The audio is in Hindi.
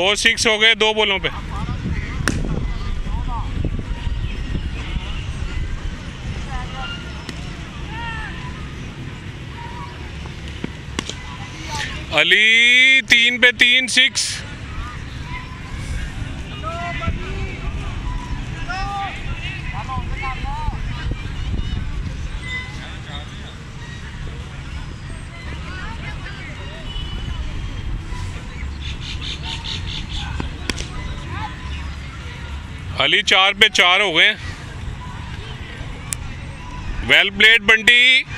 2 6 हो गए 2 बॉलों पे। अली 3 पे 3 6। अली 4 पे 4 हो गए। Well played Bunty.